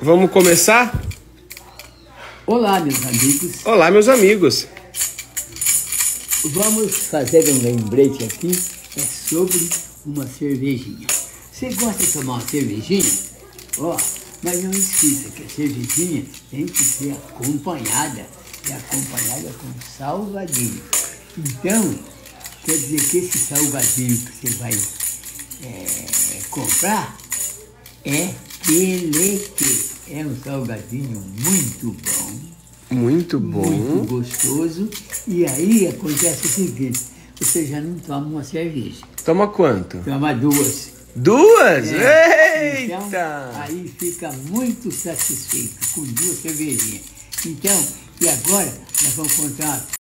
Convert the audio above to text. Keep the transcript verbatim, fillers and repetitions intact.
Vamos começar? Olá, meus amigos. Olá, meus amigos. Vamos fazer um lembrete aqui, é sobre uma cervejinha. Você gosta de tomar uma cervejinha? Ó, mas não esqueça que a cervejinha tem que ser acompanhada, e acompanhada com salgadinho. Então, quer dizer que esse salgadinho que você vai é, comprar é Quelete. É um salgadinho muito bom. Muito bom. Muito gostoso. E aí acontece o seguinte, você já não toma uma cerveja. Toma quanto? Toma duas. Duas? É. Eita! Então, aí fica muito satisfeito com duas cervejinhas. Então, e agora nós vamos contar